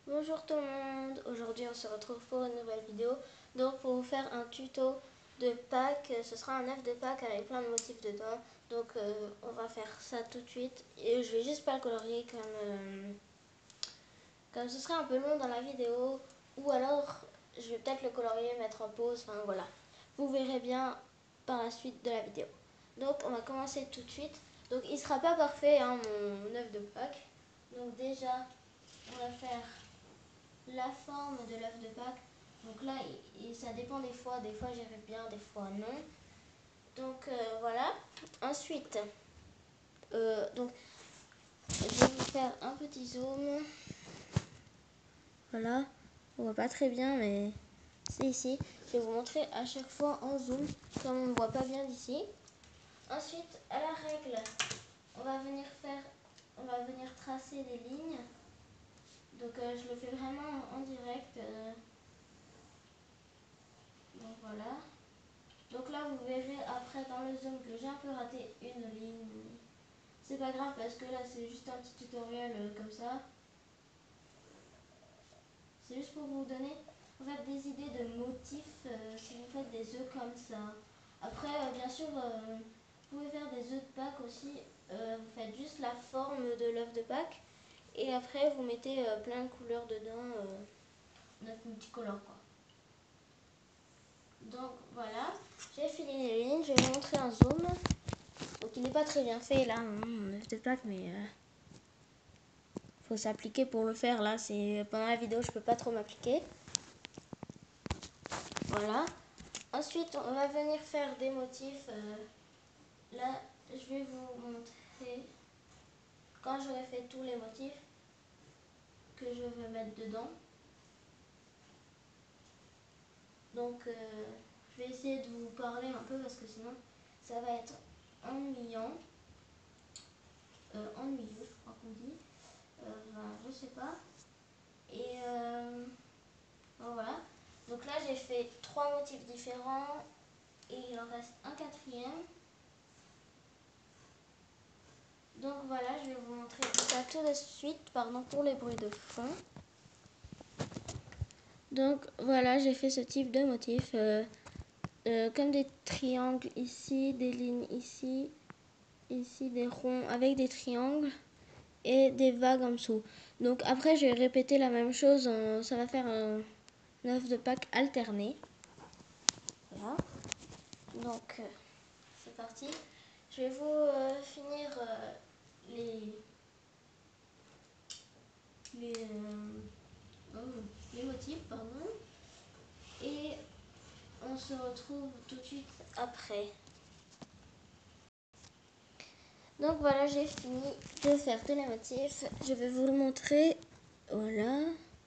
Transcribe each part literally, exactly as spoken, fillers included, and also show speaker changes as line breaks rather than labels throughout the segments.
Bonjour tout le monde, aujourd'hui on se retrouve pour une nouvelle vidéo. Donc pour vous faire un tuto de Pâques, ce sera un œuf de Pâques avec plein de motifs dedans. Donc euh, on va faire ça tout de suite et je vais juste pas le colorier comme, euh, comme ce sera un peu long dans la vidéo. Ou alors je vais peut-être le colorier, mettre en pause, enfin voilà. Vous verrez bien par la suite de la vidéo. Donc on va commencer tout de suite. Donc il sera pas parfait hein, mon œuf de Pâques. Donc déjà on va faire la forme de l'œuf de Pâques. Donc là, il, ça dépend des fois. Des fois, j'y arrive bien, des fois non. Donc euh, voilà. Ensuite, euh, donc, je vais vous faire un petit zoom. Voilà. On voit pas très bien, mais c'est ici. Je vais vous montrer à chaque fois en zoom, comme on ne voit pas bien d'ici. Ensuite, à la règle, on va venir faire, on va venir tracer des lignes. Donc euh, je le fais vraiment en direct. Euh, donc voilà. Donc là, vous verrez après dans le zoom que j'ai un peu raté une ligne. C'est pas grave parce que là, c'est juste un petit tutoriel euh, comme ça. C'est juste pour vous donner en fait, des idées de motifs euh, si vous faites des œufs comme ça. Après, euh, bien sûr, euh, vous pouvez faire des œufs de Pâques aussi. Euh, vous faites juste la forme de l'œuf de Pâques. Et après, vous mettez euh, plein de couleurs dedans. Euh, notre multicolore quoi. Donc voilà, j'ai fini les lignes. Je vais vous montrer un zoom. Donc il n'est pas très bien fait là, mon œuf de Pâques, mais euh, faut s'appliquer pour le faire là. C'est pendant la vidéo, je peux pas trop m'appliquer. Voilà. Ensuite, on va venir faire des motifs. Euh, là, je vais vous montrer quand j'aurai fait tous les motifs que je veux mettre dedans. Donc, euh, je vais essayer de vous parler un peu parce que sinon, ça va être ennuyant. Euh, ennuyeux, je crois qu'on dit. Euh, ben, je sais pas. Et euh, bon, voilà. Donc là, j'ai fait trois motifs différents et il en reste un quatrième. Donc voilà, je vais vous montrer ça tout de suite, pardon pour les bruits de fond. Donc voilà, j'ai fait ce type de motif, euh, euh, comme des triangles ici, des lignes ici, ici des ronds avec des triangles et des vagues en dessous. Donc après, je vais répéter la même chose, en, ça va faire un œuf de Pâques alterné. Voilà. Donc euh, c'est parti. Je vais vous euh, finir euh, les les, euh, oh, les motifs, pardon. Et on se retrouve tout de suite après. Donc voilà, j'ai fini de faire tous les motifs. Je vais vous le montrer. Voilà.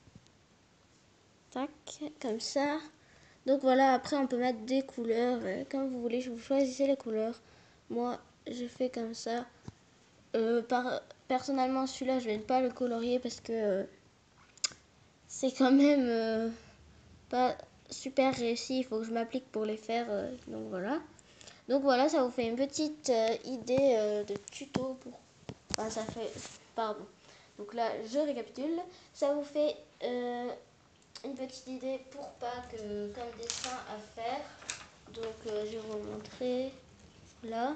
Tac, comme ça. Donc voilà, après on peut mettre des couleurs. Euh, comme vous voulez, vous choisissez les couleurs. Moi, je fais comme ça. Euh, par, personnellement, celui-là, je vais pas le colorier parce que euh, c'est quand même euh, pas super réussi. Il faut que je m'applique pour les faire. Euh, donc voilà. Donc voilà, ça vous fait une petite euh, idée euh, de tuto pour... Enfin, ça fait... Pardon. Donc là, je récapitule. Ça vous fait euh, une petite idée pour Pâques euh, comme dessin à faire. Donc euh, je vais vous le montrer là.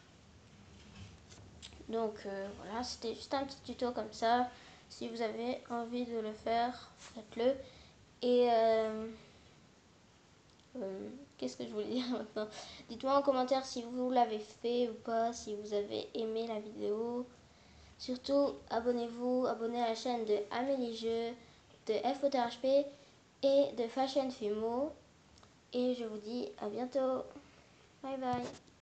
Donc euh, voilà, c'était juste un petit tuto comme ça. Si vous avez envie de le faire, faites-le. Et euh, euh, qu'est-ce que je voulais dire maintenant? Dites-moi en commentaire si vous l'avez fait ou pas, si vous avez aimé la vidéo. Surtout, abonnez-vous, abonnez à la chaîne de Amélie Jeux, de F O T H P et de Fashion Fumo. Et je vous dis à bientôt. Bye bye.